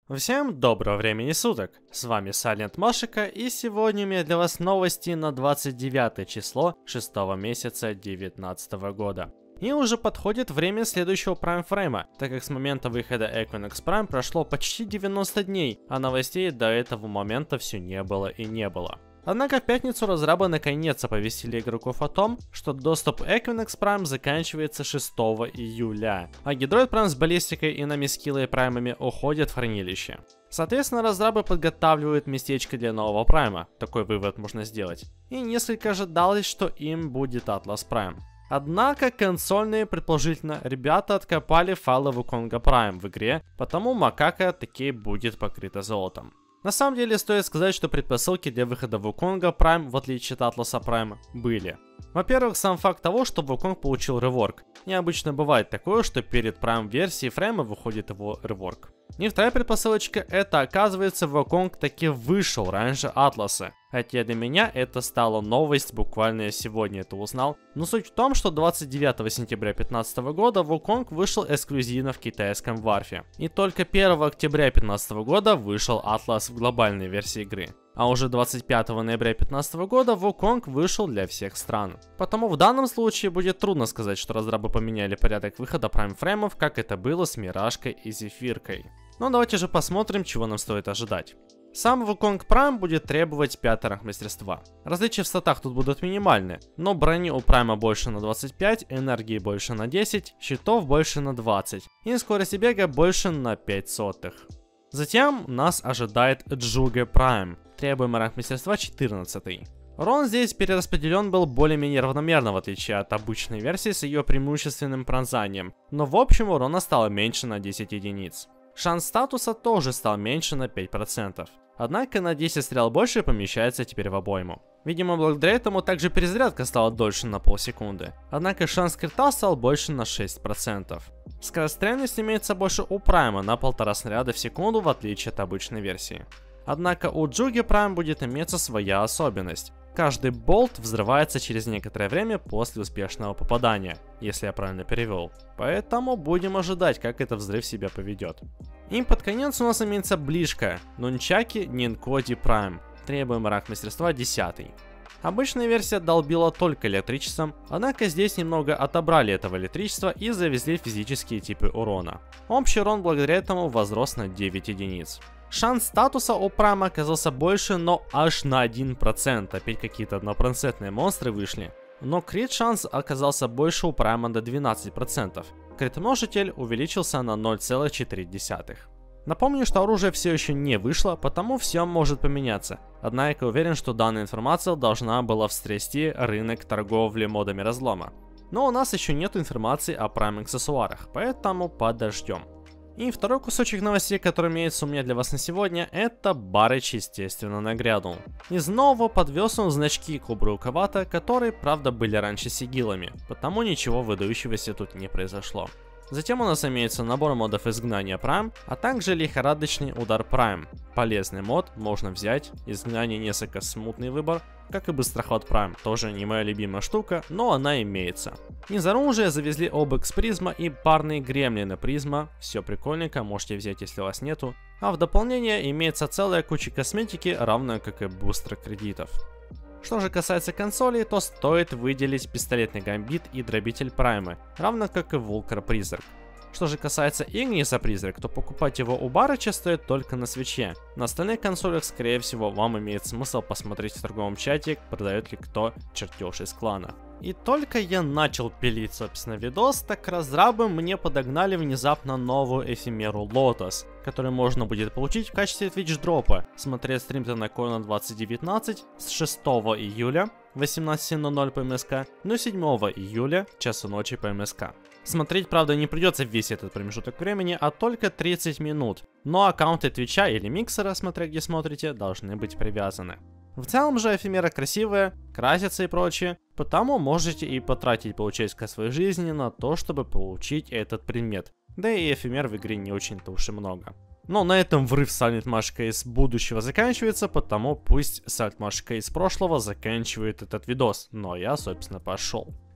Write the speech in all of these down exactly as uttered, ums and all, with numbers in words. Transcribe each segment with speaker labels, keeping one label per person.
Speaker 1: Всем доброго времени суток, с вами Silent Машика, и сегодня у меня для вас новости на двадцать девятое число шестого месяца две тысячи девятнадцатого года. И уже подходит время следующего Prime фрейма, так как с момента выхода Equinox Prime прошло почти девяносто дней, а новостей до этого момента все не было и не было. Однако в пятницу разрабы наконец оповестили игроков о том, что доступ Equinox Prime заканчивается шестого июля, а Гидроид Prime с баллистикой и намискилой праймами уходят в хранилище. Соответственно, разрабы подготавливают местечко для нового прайма, такой вывод можно сделать, и несколько ожидалось, что им будет Atlas Prime. Однако консольные, предположительно, ребята откопали файлы Wukong Prime в игре, потому макака таки будет покрыта золотом. На самом деле стоит сказать, что предпосылки для выхода Wukong Prime, в отличие от Atlas Prime, были. Во-первых, сам факт того, что Wukong получил реворк. Необычно бывает такое, что перед Prime версией фрейма выходит его реворк. И вторая предпосылочка, это оказывается Wukong таки вышел раньше Атласа. Хотя для меня это стала новость, буквально я сегодня это узнал. Но суть в том, что двадцать девятого сентября две тысячи пятнадцатого года Wukong вышел эксклюзивно в китайском варфе. И только первого октября две тысячи пятнадцатого года вышел Атлас в глобальной версии игры. А уже двадцать пятого ноября две тысячи пятнадцатого года Wukong вышел для всех стран. Потому в данном случае будет трудно сказать, что разрабы поменяли порядок выхода Prime фреймов, как это было с Миражкой и Зефиркой. Но давайте же посмотрим, чего нам стоит ожидать. Сам Wukong Prime будет требовать пятый ранг мастерства. Различия в статах тут будут минимальны, но брони у Прайма больше на двадцать пять, энергии больше на десять, щитов больше на двадцать и скорости бега больше на пять сотых. Затем нас ожидает Джуга Prime, требуемый ранг мастерства четырнадцатый. Урон здесь перераспределен был более-менее равномерно, в отличие от обычной версии с ее преимущественным пронзанием, но в общем урона стало меньше на десять единиц. Шанс статуса тоже стал меньше на пять процентов. Однако на десять стрел больше помещается теперь в обойму. Видимо, благодаря этому также перезарядка стала дольше на полсекунды. Однако шанс крита стал больше на шесть процентов. Скорострельность имеется больше у Прайма на полтора снаряда в секунду, в отличие от обычной версии. Однако у Джуги Prime будет иметься своя особенность. Каждый болт взрывается через некоторое время после успешного попадания, если я правильно перевел. Поэтому будем ожидать, как этот взрыв себя поведет. И под конец у нас имеется ближка Нунчаки Нинкоди Prime, требуемый ранг мастерства десятый. Обычная версия долбила только электричеством, однако здесь немного отобрали этого электричества и завезли физические типы урона. Общий урон благодаря этому возрос на девять единиц. Шанс статуса у Прайма оказался больше, но аж на один процент, опять какие-то однопроцентные монстры вышли. Но крит шанс оказался больше у Прайма до двенадцати процентов. Крит множитель увеличился на ноль целых четыре десятых. Напомню, что оружие все еще не вышло, потому все может поменяться. Однако уверен, что данная информация должна была встрясти рынок торговли модами разлома. Но у нас еще нет информации о Prime аксессуарах, поэтому подождем. И второй кусочек новостей, который имеется у меня для вас на сегодня, это Барыч, естественно, нагрянул. Из нового подвез он значки Кобры Укавата, которые, правда, были раньше сигилами, потому ничего выдающегося тут не произошло. Затем у нас имеется набор модов изгнания Prime, а также лихорадочный удар Prime. Полезный мод, можно взять, изгнание несколько смутный выбор, как и быстроход Prime, тоже не моя любимая штука, но она имеется. Из оружия завезли Обекс Призма и парные гремлины Призма, все прикольненько, можете взять, если у вас нету. А в дополнение имеется целая куча косметики, равная как и бустер кредитов. Что же касается консолей, то стоит выделить пистолетный гамбит и дробитель Праймы, равно как и Вулкар Призрак. Что же касается Игниса Призрак, то покупать его у Барыча стоит только на свече. На остальных консолях, скорее всего, вам имеет смысл посмотреть в торговом чате, продает ли кто чертеж из клана. И только я начал пилить, собственно, видос, так разрабы мне подогнали внезапно новую эфемеру Lotus, которую можно будет получить в качестве Twitch дропа. Смотреть стрим Тенакона двадцать девятнадцать с шестого июля в восемнадцать ноль ноль по МСК, но седьмого июля в часу ночи по МСК. Смотреть, правда, не придется весь этот промежуток времени, а только тридцать минут. Но аккаунты Твича или Миксера, смотря где смотрите, должны быть привязаны. В целом же эфемера красивая, красится и прочее, потому можете и потратить полчасика своей жизни на то, чтобы получить этот предмет. Да и эфемер в игре не очень-то уж и много. Но на этом врыв Silent Машика из будущего заканчивается, потому пусть Silent Машика из прошлого заканчивает этот видос, но я, собственно, пошел.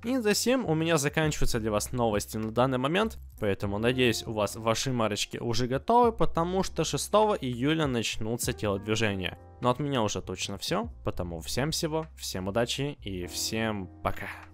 Speaker 1: И затем у меня заканчиваются для вас новости на данный момент, поэтому надеюсь, у вас ваши марочки уже готовы, потому что шестого июля начнутся телодвижения. Но от меня уже точно все, потому всем всего, всем удачи и всем пока.